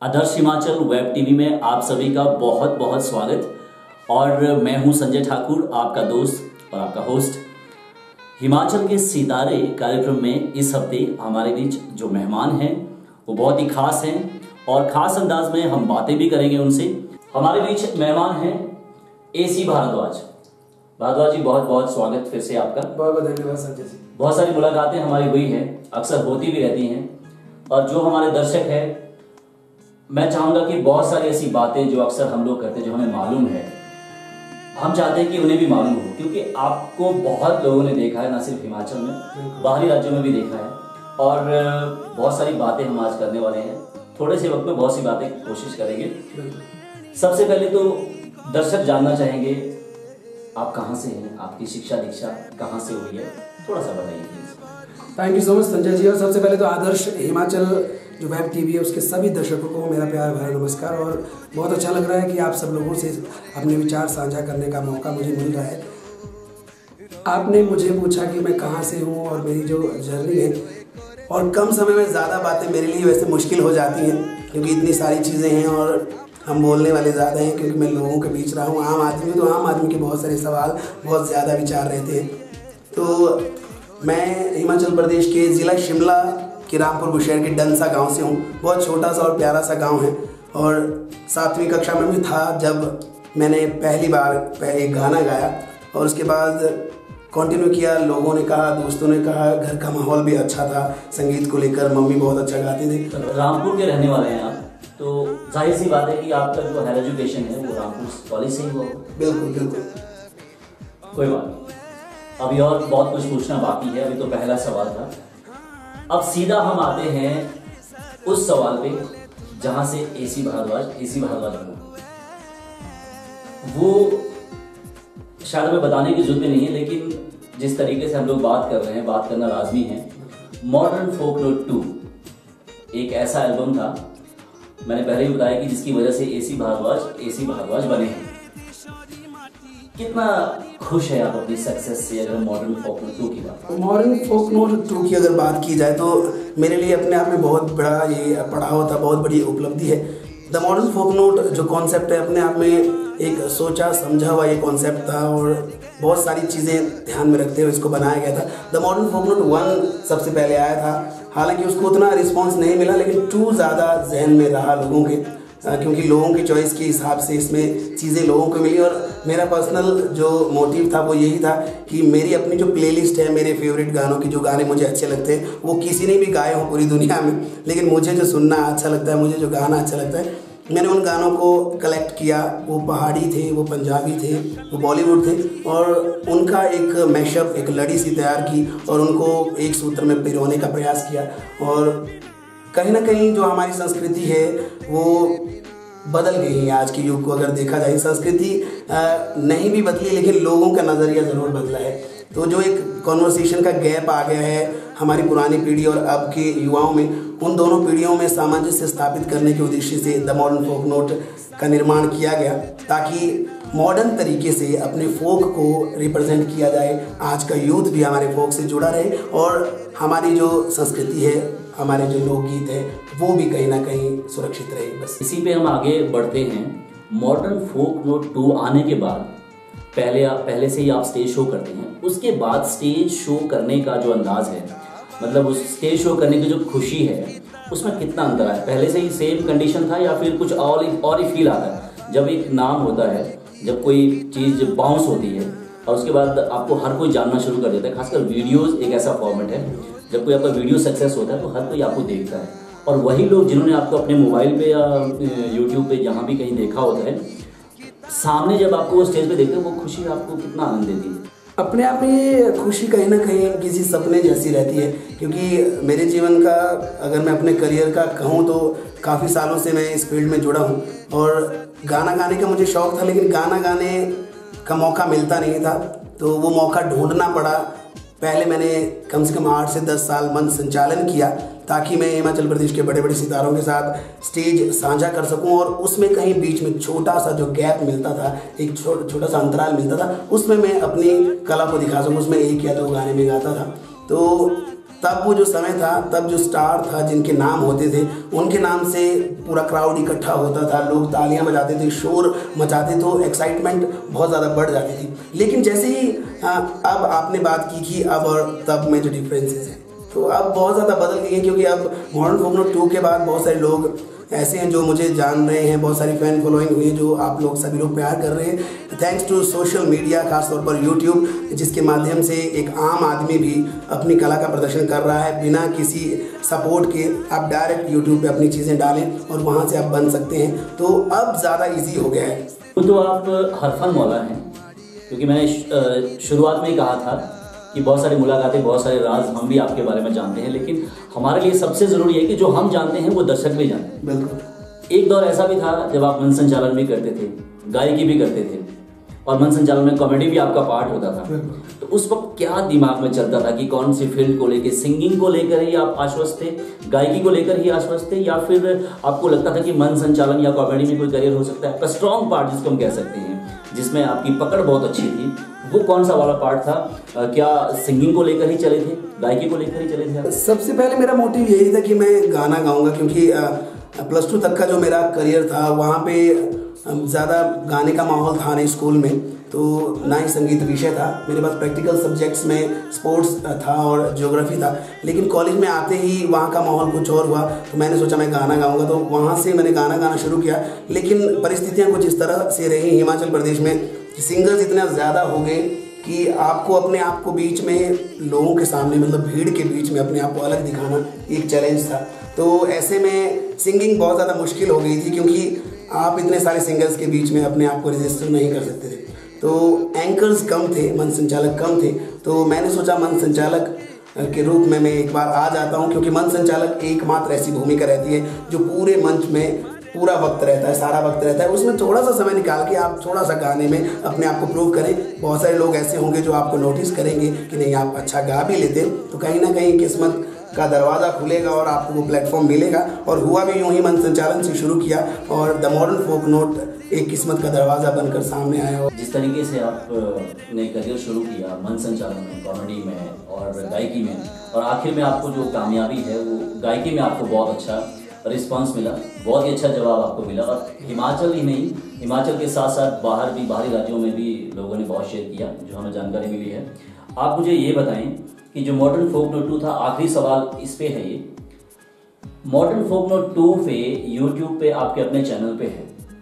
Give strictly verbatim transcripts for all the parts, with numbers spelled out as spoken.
आदर्श Himachal web TV में आप सभी का बहुत बहुत स्वागत। और मैं हूं संजय ठाकुर, आपका दोस्त और आपका होस्ट। हिमाचल के सितारे कार्यक्रम में इस हफ्ते हमारे बीच जो मेहमान हैं वो बहुत ही खास हैं और ख़ास अंदाज में हम बातें भी करेंगे उनसे। हमारे बीच मेहमान हैं एसी भारद्वाज। भारद्वाज जी, बहुत बहुत स्वागत फिर से आपका। बहुत बहुत धन्यवाद संजय जी। बहुत सारी मुलाकातें हमारी हुई हैं, अक्सर होती भी रहती हैं, और जो हमारे दर्शक हैं, मैं चाहूँगा कि बहुत सारी ऐसी बातें जो अक्सर हम लोग करते हैं, जो हमें मालूम है, हम चाहते हैं कि उन्हें भी मालूम हो, क्योंकि आपको बहुत लोगों ने देखा है, ना सिर्फ हिमाचल में, बाहरी राज्यों में भी देखा है। और बहुत सारी बातें हम आज करने वाले हैं। थोड़े से वक्त में बहुत सी बातें कोशिश करेंगे। सबसे पहले तो दर्शक जानना चाहेंगे आप कहाँ से हैं, आपकी शिक्षा दीक्षा कहाँ से हुई है, थोड़ा सा बताइए please. Thank you so much Sanjay ji. और सबसे पहले तो आदर्श हिमाचल जो वेब टीवी है उसके सभी दर्शकों को मेरा प्यार भरा नमस्कार। और बहुत अच्छा लग रहा है कि आप सब लोगों से अपने विचार साझा करने का मौका मुझे मिल रहा है। आपने मुझे पूछा कि मैं कहाँ से हूँ और मेरी जो जर्नी है, और कम समय में ज़्यादा बातें मेरे लिए वैसे मुश्किल हो जाती हैं, क्योंकि इतनी सारी चीज़ें हैं और हम बोलने वाले ज़्यादा हैं, क्योंकि मैं लोगों के बीच रहा हूँ। आम आदमी तो आम आदमी के बहुत सारे सवाल, बहुत ज़्यादा विचार रहते हैं। तो मैं हिमाचल प्रदेश के ज़िला शिमला के रामपुर बुशहर के डंसा गांव से हूँ। बहुत छोटा सा और प्यारा सा गांव है। और सातवीं कक्षा में भी था जब मैंने पहली बार एक गाना गाया, और उसके बाद कंटिन्यू किया। लोगों ने कहा, दोस्तों ने कहा, घर का माहौल भी अच्छा था संगीत को लेकर। मम्मी बहुत अच्छा गाती थी। रामपुर के रहने वाले हैं आप, तो जाहिर सी बात है कि आपका जो हायर एजुकेशन है वो रामपुर कॉलेज से ही हुआ। बिल्कुल बिल्कुल, कोई बात नहीं, अभी और बहुत कुछ पूछना बाकी है। अभी तो पहला सवाल था। अब सीधा हम आते हैं उस सवाल पे जहां से एसी भारद्वाज एसी भारद्वाज हुआ। वो शायद हमें बताने की जरूरत नहीं है, लेकिन जिस तरीके से हम लोग बात कर रहे हैं, बात करना लाजमी है। मॉडर्न फोकलोर टू एक ऐसा एल्बम था, मैंने पहले ही बताया कि जिसकी वजह से एसी भारद्वाज एसी भारद्वाज बने हैं। कितना खुश है आप अपनी सक्सेस से, अगर मॉडर्न फोक नोट टू की बात मॉडर्न फोक नोट टू की अगर बात की जाए तो मेरे लिए अपने आप में बहुत बड़ा ये पड़ाव था, बहुत बड़ी उपलब्धि है। द मॉडर्न फोक नोट जो कॉन्सेप्ट है, अपने आप में एक सोचा समझा हुआ ये कॉन्सेप्ट था, और बहुत सारी चीज़ें ध्यान में रखते हुए इसको बनाया गया था। The modern folk note one सबसे पहले आया था, हालांकि उसको उतना रिस्पॉन्स नहीं मिला, लेकिन टू ज़्यादा जहन में रहा लोगों के, क्योंकि लोगों की चॉइस के हिसाब से इसमें चीज़ें लोगों को मिली। और मेरा पर्सनल जो मोटिव था वो यही था कि मेरी अपनी जो प्लेलिस्ट है, मेरे फेवरेट गानों की, जो गाने मुझे अच्छे लगते हैं, वो किसी ने भी गाए हों पूरी दुनिया में, लेकिन मुझे जो सुनना अच्छा लगता है, मुझे जो गाना अच्छा लगता है, मैंने उन गानों को कलेक्ट किया। वो पहाड़ी थे, वो पंजाबी थे, वो बॉलीवुड थे, और उनका एक मैशअप, एक लड़ी सी तैयार की और उनको एक सूत्र में पिरोने का प्रयास किया। और कहीं ना कहीं जो हमारी संस्कृति है वो बदल गई है। आज के युग को अगर देखा जाए, संस्कृति नहीं भी बदली, लेकिन लोगों का नज़रिया ज़रूर बदला है। तो जो एक कॉन्वर्सेशन का गैप आ गया है हमारी पुरानी पीढ़ी और अब के युवाओं में, उन दोनों पीढ़ियों में सामंजस्य स्थापित करने के उद्देश्य से द मॉडर्न फोक नोट का निर्माण किया गया, ताकि मॉडर्न तरीके से अपने फोक को रिप्रेजेंट किया जाए। आज का यूथ भी हमारे फोक से जुड़ा रहे, और हमारी जो संस्कृति है, हमारे जो लोकगीत है, वो भी कहीं ना कहीं सुरक्षित रहे। बस इसी पे हम आगे बढ़ते हैं। मॉडर्न फोक नोट टू आने के बाद पहले आप पहले से ही आप स्टेज शो करते हैं, उसके बाद स्टेज शो करने का जो अंदाज है, मतलब उस स्टेज शो करने की जो खुशी है, उसमें कितना अंतर है? पहले से ही सेम कंडीशन था या फिर कुछ और और ही फील आता है? जब एक नाम होता है, जब कोई चीज़ बाउंस होती है और उसके बाद आपको हर कोई जानना शुरू कर देता है, खासकर वीडियोज़ एक ऐसा फॉर्मेट है, जब कोई आपका वीडियो सक्सेस होता है तो हर कोई आपको देखता है, और वही लोग जिन्होंने आपको अपने मोबाइल पे या यूट्यूब पे जहाँ भी कहीं देखा होता है, सामने जब आपको वो स्टेज पे देखते हैं, वो खुशी आपको कितना आनंद देती है? अपने आप में ये खुशी कहीं ना कहीं किसी सपने जैसी रहती है, क्योंकि मेरे जीवन का अगर मैं अपने करियर का कहूँ तो काफ़ी सालों से मैं इस फील्ड में जुड़ा हूँ, और गाना गाने का मुझे शौक़ था, लेकिन गाना गाने का मौका मिलता नहीं था, तो वो मौका ढूंढना पड़ा। पहले मैंने कम से कम आठ से दस साल मंच संचालन किया, ताकि मैं हिमाचल प्रदेश के बड़े बड़े सितारों के साथ स्टेज साझा कर सकूं, और उसमें कहीं बीच में छोटा सा जो गैप मिलता था, एक छो, छोटा सा अंतराल मिलता था, उसमें मैं अपनी कला को दिखा सकूं। उसमें एक या दो गाने में गाता था। तो तब वो जो समय था, तब जो स्टार था जिनके नाम होते थे उनके नाम से पूरा क्राउड इकट्ठा होता था, लोग तालियां बजाते थे, शोर मचाते, तो एक्साइटमेंट बहुत ज़्यादा बढ़ जाती थी। लेकिन जैसे ही अब आपने बात की कि अब और तब में जो डिफरेंसेस हैं, तो अब बहुत ज़्यादा बदल गई है, क्योंकि अब मॉडर्न फोक नोट टू के बाद बहुत सारे लोग ऐसे हैं जो मुझे जान रहे हैं, बहुत सारी फैन फॉलोइंग हुई है, जो आप लोग सभी लोग प्यार कर रहे हैं थैंक्स टू सोशल मीडिया, खासतौर पर यूट्यूब, जिसके माध्यम से एक आम आदमी भी अपनी कला का प्रदर्शन कर रहा है बिना किसी सपोर्ट के। आप डायरेक्ट यूट्यूब पे अपनी चीज़ें डालें और वहाँ से आप बन सकते हैं, तो अब ज़्यादा ईजी हो गया है। तो आप हरफन मौला हैं, क्योंकि मैंने शुरुआत में ही कहा था कि बहुत सारी मुलाकातें, बहुत सारे राज हम भी आपके बारे में जानते हैं, लेकिन हमारे लिए सबसे ज़रूरी है कि जो हम जानते हैं वो दर्शक भी जानते हैं। बिल्कुल। एक दौर ऐसा भी था जब आप मन संचालन भी करते थे, गायकी भी करते थे, और मन संचालन में कॉमेडी भी आपका पार्ट होता था। तो उस वक्त क्या दिमाग में चलता था कि कौन सी फील्ड को लेकर, सिंगिंग को लेकर ही आप आश्वस्त थे, गायकी को लेकर ही आश्वस्त थे, या फिर आपको लगता था कि मन संचालन या कॉमेडी में कोई करियर हो सकता है? आपका स्ट्रॉन्ग पार्ट जिसको हम कह सकते हैं, जिसमें आपकी पकड़ बहुत अच्छी थी, वो कौन सा वाला पार्ट था? क्या सिंगिंग को लेकर ही चले थे, गायकी को लेकर ही चले थे? सबसे पहले मेरा मोटिव यही था कि मैं गाना गाऊंगा, क्योंकि प्लस टू तक का जो मेरा करियर था वहाँ पे ज़्यादा गाने का माहौल था नहीं स्कूल में, तो ना ही संगीत विषय था। मेरे पास प्रैक्टिकल सब्जेक्ट्स में स्पोर्ट्स था और ज्योग्राफी था, लेकिन कॉलेज में आते ही वहाँ का माहौल कुछ और हुआ, तो मैंने सोचा मैं गाना गाऊंगा, तो वहाँ से मैंने गाना गाना शुरू किया। लेकिन परिस्थितियाँ कुछ इस तरह से रही हिमाचल प्रदेश में, सिंगर्स इतना ज़्यादा हो गए कि आपको अपने आप को बीच में लोगों के सामने, मतलब भीड़ के बीच में अपने आप को अलग दिखाना एक चैलेंज था। तो ऐसे में सिंगिंग बहुत ज़्यादा मुश्किल हो गई थी, क्योंकि आप इतने सारे सिंगर्स के बीच में अपने आप को रजिस्टर नहीं कर सकते थे। तो एंकर्स कम थे, मन संचालक कम थे, तो मैंने सोचा मन संचालक के रूप में मैं एक बार आ जाता हूँ, क्योंकि मन संचालक एकमात्र ऐसी भूमिका रहती है जो पूरे मंच में पूरा वक्त रहता है, सारा वक्त रहता है। उसमें थोड़ा सा समय निकाल के आप थोड़ा सा गाने में अपने आप को प्रूव करें। बहुत सारे लोग ऐसे होंगे जो आपको नोटिस करेंगे कि नहीं आप अच्छा गा भी लेते, तो कहीं ना कहीं किस्मत का दरवाज़ा खुलेगा और आपको वो प्लेटफॉर्म मिलेगा। और हुआ भी यूँ ही, मन संचालन से शुरू किया और द मॉडर्न फोक नोट एक किस्मत का दरवाज़ा बनकर सामने आया। जिस तरीके से आपने करियर शुरू किया मन संचालन में, कॉमेडी में और गायकी में, और आखिर में आपको जो कामयाबी है वो गायकी में आपको बहुत अच्छा रिस्पांस मिला, बहुत ही अच्छा जवाब आपको मिला, और हिमाचल ही नहीं, हिमाचल के साथ साथ बाहर भी, बाहरी राज्यों में भी लोगों ने बहुत शेयर किया, जो हमें जानकारी मिली है। आप मुझे ये बताएं कि जो मॉडर्न फोक नोट टू था, आखिरी सवाल इस पे है ये, मॉडर्न फोक नोट टू पे यूट्यूब पे आपके अपने चैनल पे है,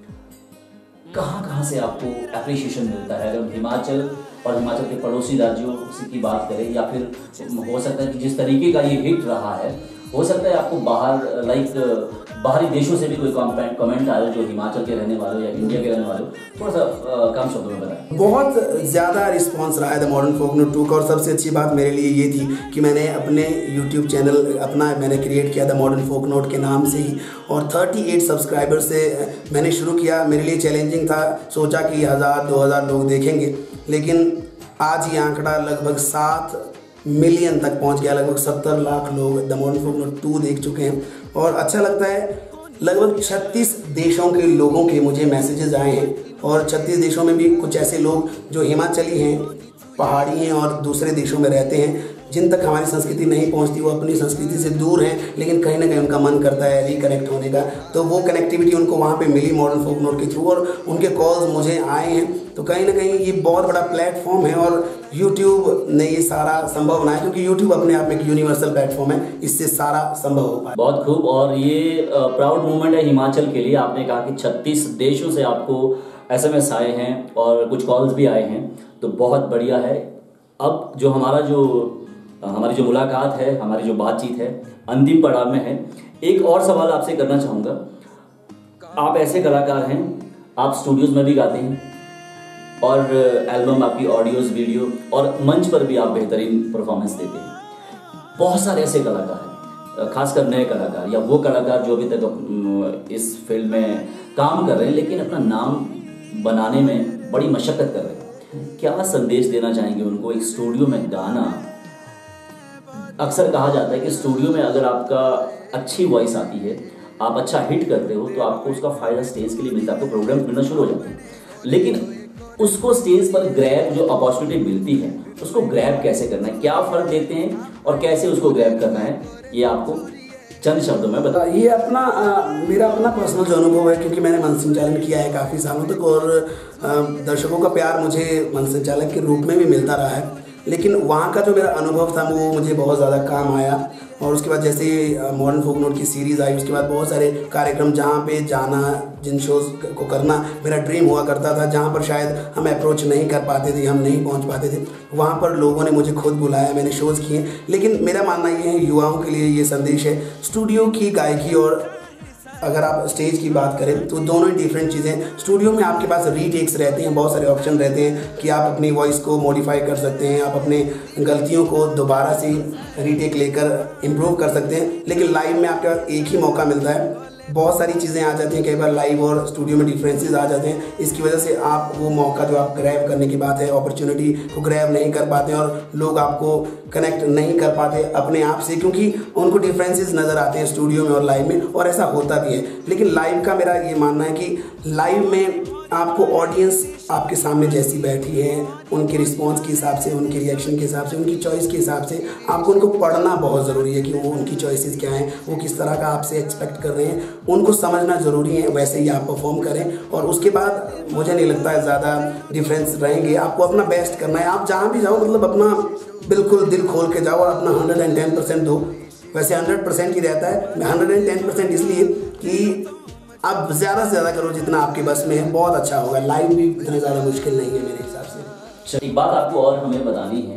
कहाँ कहाँ से आपको एप्रिसिएशन मिलता है? अगर हिमाचल और हिमाचल के पड़ोसी राज्यों की बात करें, या फिर हो सकता है कि जिस तरीके का ये हिट रहा है, हो सकता है आपको बाहर लाइक बाहरी देशों से भी कोई कमेंट कमेंट आया जो हिमाचल के रहने वालों या इंडिया के रहने वालों, थोड़ा सा कम शब्दों में बताएं। बहुत ज़्यादा रिस्पांस रहा है the modern folk note two का, और सबसे अच्छी बात मेरे लिए ये थी कि मैंने अपने यूट्यूब चैनल अपना मैंने क्रिएट किया द मॉडर्न फोक नोट के नाम से ही, और अड़तीस सब्सक्राइबर से मैंने शुरू किया। मेरे लिए चैलेंजिंग था, सोचा कि हज़ार दो हज़ार लोग देखेंगे, लेकिन आज ये आंकड़ा लगभग सात मिलियन तक पहुंच गया। लगभग सत्तर लाख लोग the modern folk note two देख चुके हैं, और अच्छा लगता है। लगभग छत्तीस देशों के लोगों के मुझे मैसेजेस आए हैं, और छत्तीस देशों में भी कुछ ऐसे लोग जो हिमाचली हैं, पहाड़ी हैं और दूसरे देशों में रहते हैं, जिन तक हमारी संस्कृति नहीं पहुंचती, वो अपनी संस्कृति से दूर हैं, लेकिन कहीं ना कहीं उनका मन करता है रिकनेक्ट होने का। तो वो कनेक्टिविटी उनको वहाँ पे मिली मॉडर्न फोक नोट के थ्रू, और उनके कॉल्स मुझे आए हैं। तो कहीं ना कहीं ये बहुत बड़ा प्लेटफॉर्म है, और यूट्यूब ने ये सारा संभव बनाया, क्योंकि यूट्यूब अपने आप में एक यूनिवर्सल प्लेटफॉर्म है, इससे सारा संभव हो पाया। बहुत खूब, और ये प्राउड मोमेंट है हिमाचल के लिए। आपने कहा कि छत्तीस देशों से आपको एस एम एस आए हैं और कुछ कॉल्स भी आए हैं, तो बहुत बढ़िया है। अब जो हमारा जो हमारी जो मुलाकात है, हमारी जो बातचीत है, अंतिम पड़ाव में है। एक और सवाल आपसे करना चाहूँगा, आप ऐसे कलाकार हैं, आप स्टूडियोज़ में भी गाते हैं, और एल्बम आपकी ऑडियोज़, वीडियो और मंच पर भी आप बेहतरीन परफॉर्मेंस देते हैं। बहुत सारे ऐसे कलाकार हैं, खासकर नए कलाकार या वो कलाकार जो अभी तक इस फील्ड में काम कर रहे हैं, लेकिन अपना नाम बनाने में बड़ी मशक्क़त कर रहे हैं। क्या संदेश देना चाहेंगे उनको? एक स्टूडियो में गाना, अक्सर कहा जाता है कि स्टूडियो में अगर आपका अच्छी वॉइस आती है, आप अच्छा हिट करते हो, तो आपको उसका फ़ायदा स्टेज के लिए मिलता है, आपको प्रोग्राम मिलना शुरू हो जाते हैं। लेकिन उसको स्टेज पर ग्रैब जो अपॉर्चुनिटी मिलती है उसको ग्रैब कैसे करना है, क्या फर्क देते हैं और कैसे उसको ग्रैब करना है, ये आपको चंद शब्दों में बता। ये अपना आ, मेरा अपना पर्सनल जो अनुभव है, क्योंकि मैंने मंच संचालन किया है काफ़ी सालों तक और आ, दर्शकों का प्यार मुझे मंच संचालक के रूप में भी मिलता रहा है, लेकिन वहाँ का जो मेरा अनुभव था वो मुझे बहुत ज़्यादा काम आया। और उसके बाद जैसे मॉडर्न फोक नोट की सीरीज़ आई, उसके बाद बहुत सारे कार्यक्रम जहाँ पे जाना, जिन शोज़ को करना मेरा ड्रीम हुआ करता था, जहाँ पर शायद हम अप्रोच नहीं कर पाते थे, हम नहीं पहुँच पाते थे, वहाँ पर लोगों ने मुझे खुद बुलाया, मैंने शोज़ किए। लेकिन मेरा मानना ये है, युवाओं के लिए ये संदेश है, स्टूडियो की गायकी और अगर आप स्टेज की बात करें तो दोनों ही डिफरेंट चीज़ें। स्टूडियो में आपके पास रीटेक्स रहते हैं, बहुत सारे ऑप्शन रहते हैं कि आप अपनी वॉइस को मॉडिफाई कर सकते हैं, आप अपने गलतियों को दोबारा से रीटेक लेकर इम्प्रूव कर सकते हैं। लेकिन लाइव में आपके पास एक ही मौका मिलता है, बहुत सारी चीज़ें आ जाती हैं, कई बार लाइव और स्टूडियो में डिफरेंसेस आ जाते हैं। इसकी वजह से आप वो मौका जो आप ग्रैब करने की बात है, अपॉर्चुनिटी को ग्रैब नहीं कर पाते हैं और लोग आपको कनेक्ट नहीं कर पाते अपने आप से, क्योंकि उनको डिफरेंसेस नज़र आते हैं स्टूडियो में और लाइव में, और ऐसा होता भी है। लेकिन लाइव का मेरा ये मानना है कि लाइव में आपको ऑडियंस आपके सामने जैसी बैठी है, उनके रिस्पॉन्स के हिसाब से, उनके रिएक्शन के हिसाब से, उनकी चॉइस के हिसाब से आपको उनको पढ़ना बहुत ज़रूरी है कि वो उनकी चॉइसेस क्या हैं, वो किस तरह का आपसे एक्सपेक्ट कर रहे हैं, उनको समझना ज़रूरी है, वैसे ही आप परफॉर्म करें। और उसके बाद मुझे नहीं लगता है ज़्यादा डिफरेंस रहेंगे। आपको अपना बेस्ट करना है, आप जहाँ भी जाओ मतलब अपना बिल्कुल दिल खोल के जाओ और अपना हंड्रेड एंड टेन परसेंट दो। वैसे हंड्रेड परसेंट ही रहता है, मैं हंड्रेड एंड टेन परसेंट इसलिए कि आप ज़्यादा से ज़्यादा करो जितना आपके बस में है, बहुत अच्छा होगा। लाइव भी इतना ज़्यादा मुश्किल नहीं है मेरे हिसाब से। एक बात आपको और हमें बतानी है,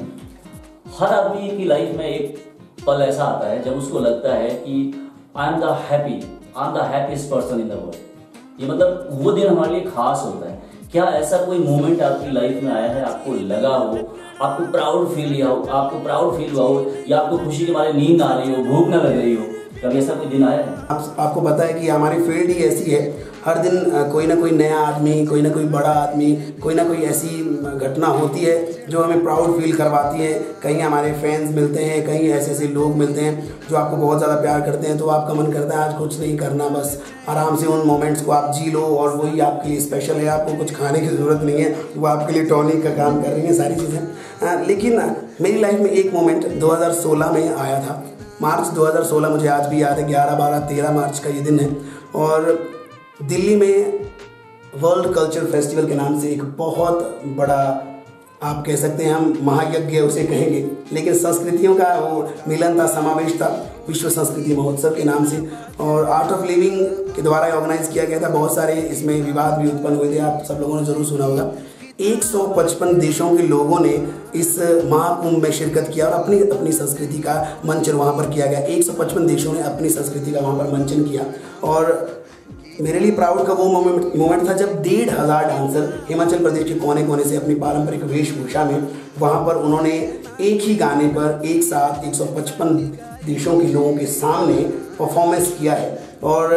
हर आदमी की लाइफ में एक पल ऐसा आता है जब उसको लगता है कि I am the happy I am the happiest person in the world. ये मतलब वो दिन हमारे लिए खास होता है। क्या ऐसा कोई मोमेंट आपकी लाइफ में आया है, आपको लगा हो, आपको प्राउड फील किया हो, आपको प्राउड फील हुआ हो, या आपको खुशी के मारे नींद आ रही हो, भूख ना लग रही हो, कभी ऐसा कोई दिन आया है? आप, आपको पता है कि हमारी फील्ड ही ऐसी है, हर दिन कोई ना कोई नया आदमी, कोई ना कोई बड़ा आदमी, कोई ना कोई ऐसी घटना होती है जो हमें प्राउड फील करवाती है। कहीं हमारे फैंस मिलते हैं, कहीं ऐसे ऐसे लोग मिलते हैं जो आपको बहुत ज़्यादा प्यार करते हैं, तो आपका मन करता है आज कुछ नहीं करना, बस आराम से उन मोमेंट्स को आप जी लो और वही आपके लिए स्पेशल है। आपको कुछ खाने की ज़रूरत नहीं है, वो आपके लिए टॉनिक का काम कर रही है सारी चीज़ें। लेकिन मेरी लाइफ में एक मोमेंट दो हज़ार सोलह में आया था, मार्च दो हज़ार सोलह, मुझे आज भी याद है, ग्यारह बारह तेरह मार्च का ये दिन है। और दिल्ली में वर्ल्ड कल्चर फेस्टिवल के नाम से एक बहुत बड़ा, आप कह सकते हैं हम महायज्ञ उसे कहेंगे, लेकिन संस्कृतियों का वो मिलन था, समावेश था, विश्व संस्कृति महोत्सव के नाम से, और आर्ट ऑफ लिविंग के द्वारा ऑर्गेनाइज किया गया था। बहुत सारे इसमें विवाद भी उत्पन्न हुए थे, आप सब लोगों ने जरूर सुना होगा। एक सौ पचपन देशों के लोगों ने इस महाकुंभ में शिरकत किया और अपनी अपनी संस्कृति का मंचन वहाँ पर किया गया। एक सौ पचपन देशों ने अपनी संस्कृति का वहाँ पर मंचन किया, और मेरे लिए प्राउड का वो मोमेंट मोमेंट था जब डेढ़ हज़ार डांसर हिमाचल प्रदेश के कोने कोने से अपनी पारंपरिक वेशभूषा में वहाँ पर उन्होंने एक ही गाने पर एक साथ एक सौ पचपन देशों के लोगों के सामने परफॉर्मेंस किया है। और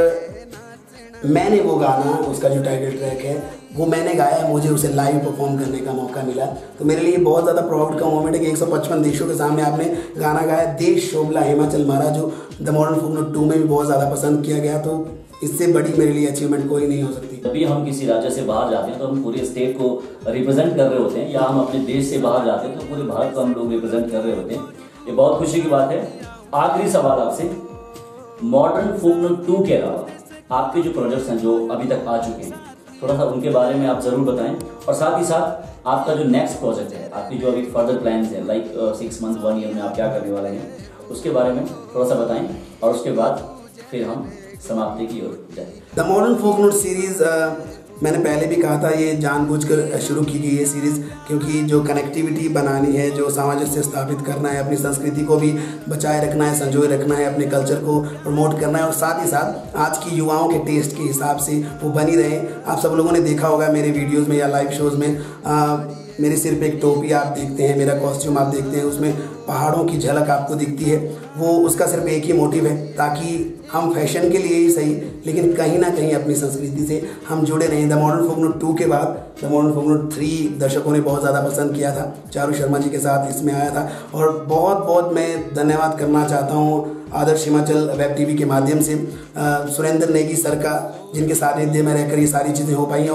मैंने वो गाना, उसका जो टाइटल ट्रैक है वो मैंने गाया है, मुझे उसे लाइव परफॉर्म करने का मौका मिला। तो मेरे लिए बहुत ज़्यादा प्राउड का मोमेंट है कि एक सौ पचपन देशों के सामने आपने गाना गाया, देश शोभला हिमाचल मारा, जो the modern folk note two में भी बहुत ज़्यादा पसंद किया गया। तो इससे बड़ी मेरे लिए अचीवमेंट कोई नहीं हो सकती। जब भी हम किसी राज्य से बाहर जाते हैं तो हम पूरे स्टेट को रिप्रेजेंट कर रहे होते हैं, या हम अपने देश से बाहर जाते हैं तो पूरे भारत को हम लोग रिप्रेजेंट कर रहे होते हैं। ये बहुत खुशी की बात है। आखिरी सवाल आपसे, मॉडर्न फोक नोट टू के अलावा आपके जो प्रोजेक्ट्स हैं जो अभी तक आ चुके हैं, थोड़ा सा उनके बारे में आप जरूर बताएं, और साथ ही साथ आपका जो नेक्स्ट प्रोजेक्ट है, आपकी जो अभी फर्दर प्लान्स हैं, like six month one year में आप क्या करने वाले हैं, उसके बारे में थोड़ा सा बताएं, और उसके बाद फिर हम समाप्ति की ओर जाए। The modern folk note series, मैंने पहले भी कहा था, ये जानबूझकर शुरू की गई है सीरीज़, क्योंकि जो कनेक्टिविटी बनानी है, जो सामंजस्य स्थापित करना है, अपनी संस्कृति को भी बचाए रखना है, संजोए रखना है, अपने कल्चर को प्रमोट करना है, और साथ ही साथ आज की युवाओं के टेस्ट के हिसाब से वो बनी रहे। आप सब लोगों ने देखा होगा मेरे वीडियोज़ में या लाइव शोज़ में, आ, मेरे सिर पे एक टोपी आप देखते हैं, मेरा कॉस्ट्यूम आप देखते हैं, उसमें पहाड़ों की झलक आपको दिखती है। वो उसका सिर्फ एक ही मोटिव है, ताकि हम फैशन के लिए ही सही, लेकिन कहीं ना कहीं अपनी संस्कृति से हम जुड़े रहें। The modern folk note two के बाद the modern folk note three दर्शकों ने बहुत ज़्यादा पसंद किया था, चारू शर्मा जी के साथ इसमें आया था, और बहुत बहुत मैं धन्यवाद करना चाहता हूँ आदर्श हिमाचल वेब टीवी के माध्यम से सुरेंद्र नेगी सर का, जिनके सानिध्य में रहकर ये सारी चीज़ें हो पाई हैं। और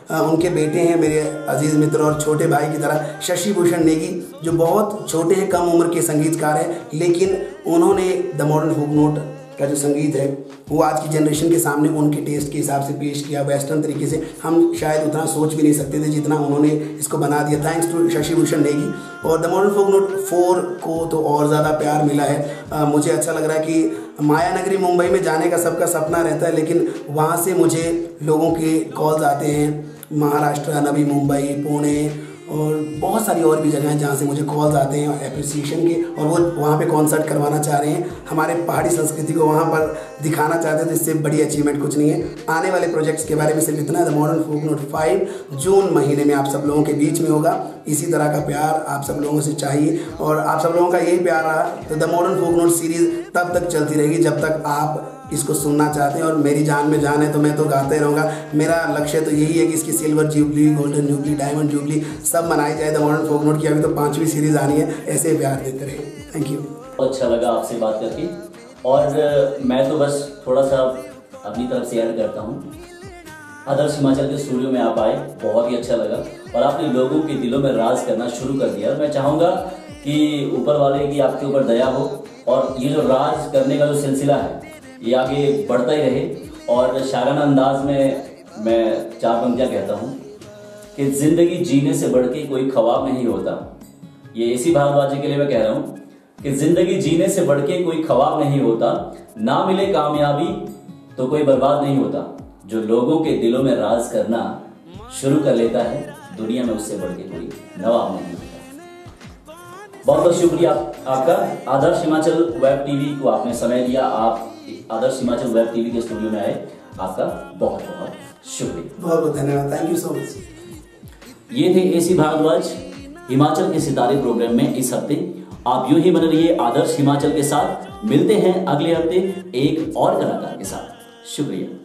उनके बेटे हैं मेरे अजीज़ मित्र और छोटे भाई की तरह, शशि भूषण नेगी, जो बहुत छोटे हैं, कम उम्र के संगीतकार हैं, लेकिन उन्होंने द मॉडर्न फोक नोट का जो संगीत है वो आज की जनरेशन के सामने उनके टेस्ट के हिसाब से पेश किया, वेस्टर्न तरीके से। हम शायद उतना सोच भी नहीं सकते थे जितना उन्होंने इसको बना दिया। Thanks to Shashi Bhushan Negi. और the modern folk note four को तो और ज़्यादा प्यार मिला है। आ, मुझे अच्छा लग रहा है कि माया नगरी मुंबई में जाने का सबका सपना रहता है, लेकिन वहाँ से मुझे लोगों के कॉल्स आते हैं, महाराष्ट्र, नवी मुंबई, पुणे और बहुत सारी और भी जगह हैं जहाँ से मुझे कॉल्स आते हैं एप्रिसिएशन के, और वो वहाँ पे कॉन्सर्ट करवाना चाह रहे हैं, हमारे पहाड़ी संस्कृति को वहाँ पर दिखाना चाहते हैं। तो इससे बड़ी अचीवमेंट कुछ नहीं है। आने वाले प्रोजेक्ट्स के बारे में सिर्फ इतना है, the modern folk note five June महीने में आप सब लोगों के बीच में होगा। इसी तरह का प्यार आप सब लोगों से चाहिए, और आप सब लोगों का यही प्यार रहा तो the modern folk note series तब तक चलती रहेगी जब तक आप इसको सुनना चाहते हैं। और मेरी जान में जान है तो मैं तो गाते रहूँगा। मेरा लक्ष्य तो यही है कि इसकी silver jubilee, golden jubilee, diamond jubilee सब मनाई जाए द मॉडर्न फोक नोट की। अभी तो पांचवी सीरीज़ आनी है, ऐसे प्यार देते रहे। Thank you. बहुत अच्छा लगा आपसे बात करके, और मैं तो बस थोड़ा सा अपनी तरफ से ऐड करता हूँ। आदर्श हिमाचल के स्टूडियो में आप आए, बहुत ही अच्छा लगा, और आपने लोगों के दिलों में राज करना शुरू कर दिया। मैं चाहूँगा कि ऊपर वाले की आपके ऊपर दया हो, और ये जो राज करने का जो सिलसिला है ये आगे बढ़ता ही रहे। और शायराना अंदाज में मैं चार पंक्तियाँ कहता हूँ कि ज़िंदगी जीने से बढ़ के कोई ख्वाब नहीं होता। ये एसी भारद्वाज के लिए मैं कह रहा हूँ कि ज़िंदगी जीने से बढ़ के कोई ख्वाब नहीं होता, ना मिले कामयाबी तो कोई बर्बाद नहीं होता। जो लोगों के दिलों में राज करना शुरू कर लेता है, दुनिया में उससे बढ़ के कोई नवाब नहीं होता। बहुत बहुत शुक्रिया आपका। आदर्श हिमाचल वेब टीवी को आपने समय दिया, आप आदर्श हिमाचल वेब टीवी के स्टूडियो में आए, आपका बहुत बहुत शुक्रिया। बहुत बहुत धन्यवाद। Thank you so much. ये थे एसी भारद्वाज हिमाचल के सितारे प्रोग्राम में इस हफ्ते। आप यूं ही बने रहिए आदर्श हिमाचल के साथ। मिलते हैं अगले हफ्ते एक और कलाकार के साथ। शुक्रिया।